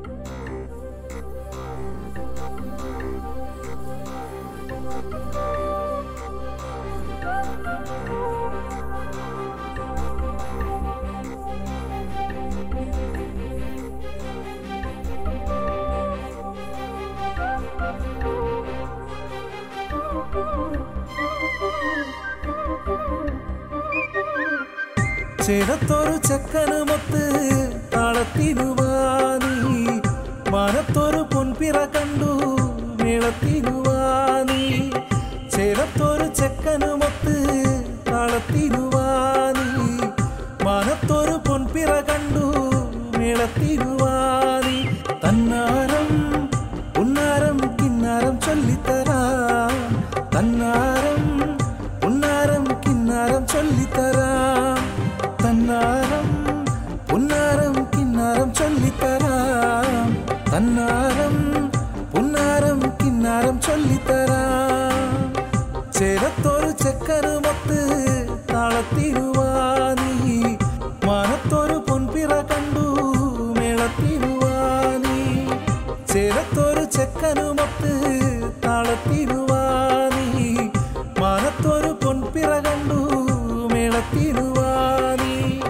ചേരത്തൊരു ചെക്കനുമൊത്ത് താളത്തിനുവാനീ മാനത്തൊരു പൊൻപിറ കണ്ടു മേളത്തിനുവാനീ ചേരത്തൊരു ചെക്കനുമൊത്ത് താളത്തിനുവാനീ മാനത്തൊരു പൊൻപിറ കണ്ടു മേളത്തിനുവാനീ തന്നാരം ഉന്നാരം കിന്നാരം ചൊല്ലിത്തരാം തന്നാരം ഉന്നാരം കിന്നാരം ചൊല്ലിത്തരാം തന്നാരം പുന്നാരം കിന്നാരം ചൊല്ലിത്തരാം തന്നാരം പുന്നാരം കിന്നാരം ചൊല്ലിത്തരാം ചേരത്തൊരു ചെക്കനുമൊത്ത് താളത്തിനുവാനീ മാനത്തൊരു പൊൻപിറ കണ്ടു മേളത്തിനുവാനീ ചേരത്തൊരു ചെക്കനുമൊത്ത് താളത്തിനുവാനീ മാനത്തൊരു പൊൻപിറ കണ്ടു മേളത്തിനുവാനീ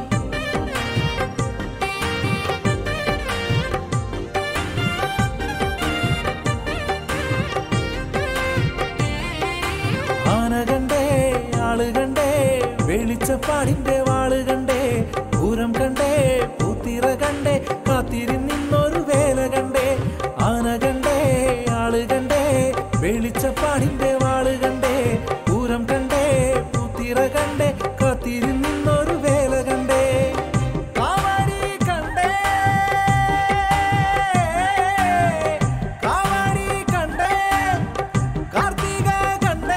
ആന കണ്ടേ ആള് കണ്ടേ വെളിച്ചപ്പാടിന്റെ വാള് കണ്ടേ പൂരം കണ്ടേ പൂത്തിറ കണ്ടേ കാത്തിരിന്നൊരു വേല കണ്ടേ ആന കണ്ടേ ആള് കണ്ടേ വെളിച്ചപ്പാടിന്റെ വാള് കണ്ടേ പൂരം കണ്ടേ പൂത്തിറ കണ്ടേ കാത്തിരിന്നൊരു വേല കണ്ടേ കാവടി കണ്ടേ കാവടി കണ്ടേ കാർത്തിക കണ്ടേ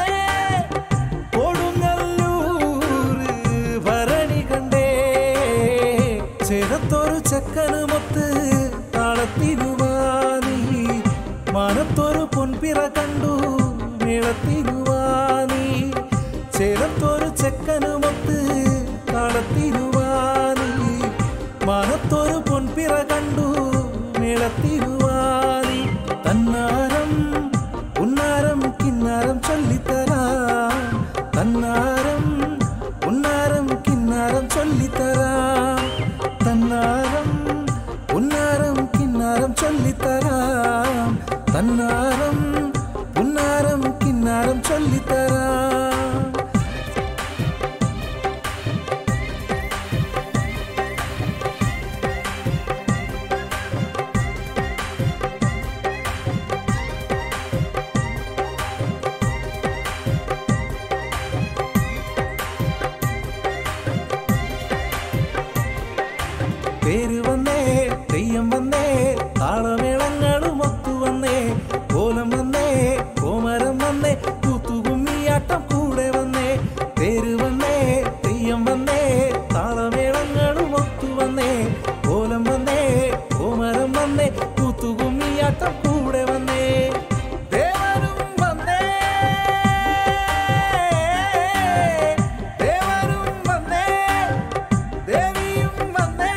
കൊടുങ്ങല്ലൂര് ഭരണി കണ്ടേ ചേരത്തൊരു ചെക്കനുമൊത്ത് താളത്തിനുവാനീ മാനത്തൊരു പൊൻപിറ കണ്ടു മേളത്തിനുവാനീ ചേരത്തൊരു ചെക്കനുമൊത്ത് താളത്തിനുവാനീ മാനത്തൊരു പൊൻപിറ കണ്ടു മേളത്തിനുവാനീ തന്നാരം ഉന്നാരം കിന്നാരം ചൊല്ലിത്തരാം തന്നാരം ഉന്നാരം കിന്നാരം ചൊല്ലിത്തരാം തന്നാരം ഉന്നാരം കിന്നാരം ചൊല്ലിത്തരാം തന്നാരം ഉന്നാരം കിന്നാരം ചൊല്ലിത്തരാം പേര് വന്നേ തെയ്യം വന്നേ താളമേളങ്ങളും ഒത്തു വന്നേ കോലം വന്നേ കോമരം വന്നേ കൂത്തുകുമ്മിയാട്ടം കൂടെ വന്നേ പേര് വന്നേ തെയ്യം വന്നേ താളമേളങ്ങളും ഒത്തു വന്നേ കോലം വന്നേ കോമരം വന്നേ കൂത്തുകുമ്മിയാട്ടം കൂടെ വന്നേ ദേവനും വന്നേ ദേവനും വന്നേ ദേവിയും വന്നേ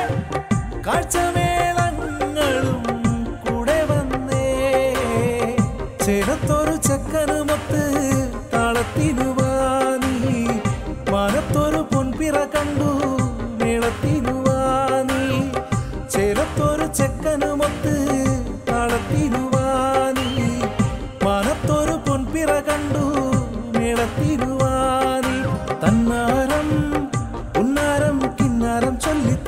കാഴ്ചമേളങ്ങളും കൂടെ വന്നേ ചേരത്തൊരു ചെക്കനുമൊത്ത് താളത്തിനുവാനീ മാനത്തൊരു പൊൻപിറ കണ്ടു മേളത്തിനുവാനീ ചേരത്തൊരു ചെക്കനുമൊത്ത് താളത്തിനുവാനീ മാനത്തൊരു പൊൻപിറ കണ്ടു മേളത്തിനുവാനീ തന്നാരം ഉന്നാരം കിന്നാരം ചൊല്ലി